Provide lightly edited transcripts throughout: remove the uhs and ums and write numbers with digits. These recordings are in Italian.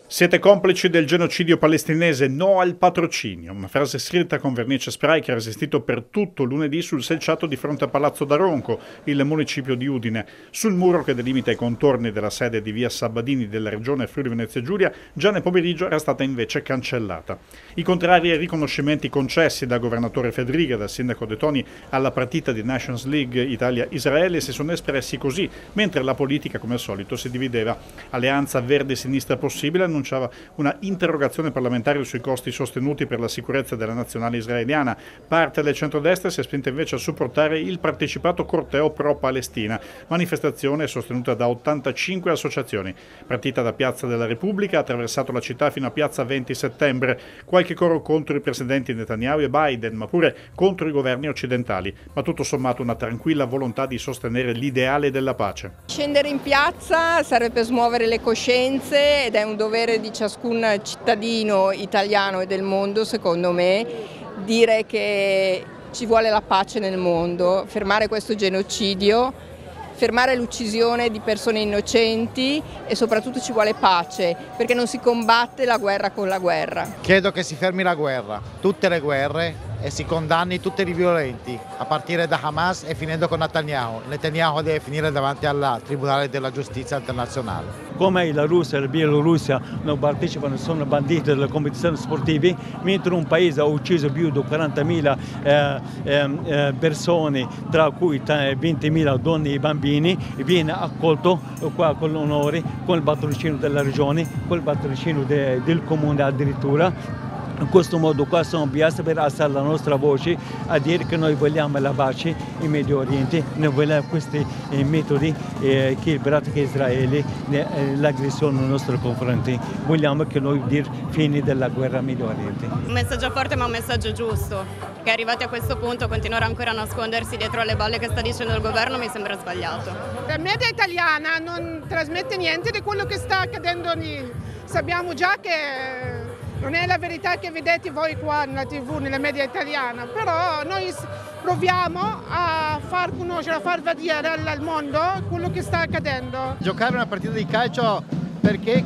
Siete complici del genocidio palestinese, no al patrocinio. Una frase scritta con vernice spray che ha resistito per tutto lunedì sul selciato di fronte a Palazzo d'Aronco, il municipio di Udine. Sul muro che delimita i contorni della sede di via Sabadini della regione Friuli Venezia Giulia, già nel pomeriggio era stata invece cancellata. I contrari ai riconoscimenti concessi dal governatore Fedriga e dal sindaco De Toni alla partita di Nations League Italia-Israele si sono espressi così, mentre la politica, come al solito, si divideva. Alleanza Verde-Sinistra Possibile annunciava una interrogazione parlamentare sui costi sostenuti per la sicurezza della nazionale israeliana. Parte del centrodestra si è spinta invece a supportare il partecipato corteo pro-Palestina, manifestazione sostenuta da 85 associazioni. Partita da Piazza della Repubblica, ha attraversato la città fino a Piazza 20 Settembre. Qualche coro contro i presidenti Netanyahu e Biden, ma pure contro i governi occidentali. Ma tutto sommato una tranquilla volontà di sostenere l'ideale della pace. Scendere in piazza serve per smuovere le coscienze ed è un dovere di ciascun cittadino italiano e del mondo, secondo me, dire che ci vuole la pace nel mondo, fermare questo genocidio, fermare l'uccisione di persone innocenti e soprattutto ci vuole pace, perché non si combatte la guerra con la guerra. Chiedo che si fermi la guerra, tutte le guerre, e si condanni tutti i violenti, a partire da Hamas e finendo con Netanyahu. Netanyahu deve finire davanti al Tribunale della Giustizia internazionale. Come la Russia e la Bielorussia non partecipano, sono banditi delle competizioni sportive, mentre un paese ha ucciso più di 40.000 persone, tra cui 20.000 donne e bambini, viene accolto qua con l'onore, con il patrocinio della regione, con il patrocinio del comune addirittura. In questo modo qua siamo piazza per alzare la nostra voce a dire che noi vogliamo la pace in Medio Oriente, noi vogliamo questi metodi che il pratica Israele, l'aggressione nei nostri confronti, vogliamo che noi dire fine della guerra in Medio Oriente. Un messaggio forte ma un messaggio giusto, che arrivati a questo punto continuare ancora a nascondersi dietro alle balle che sta dicendo il governo mi sembra sbagliato. La media italiana non trasmette niente di quello che sta accadendo lì, sappiamo già che non è la verità che vedete voi qua nella TV, nella media italiana, però noi proviamo a far conoscere, a far vedere al mondo quello che sta accadendo. Giocare una partita di calcio perché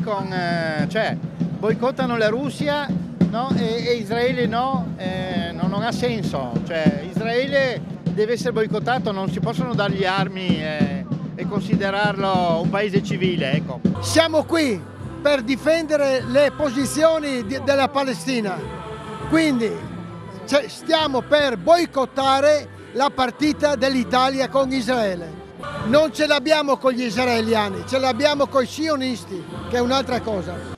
boicottano la Russia, no? e Israele no, non ha senso. Israele deve essere boicottato, non si possono dargli armi e considerarlo un paese civile. Ecco. Siamo qui per difendere le posizioni della Palestina, quindi stiamo per boicottare la partita dell'Italia con Israele. Non ce l'abbiamo con gli israeliani, ce l'abbiamo con i sionisti, che è un'altra cosa.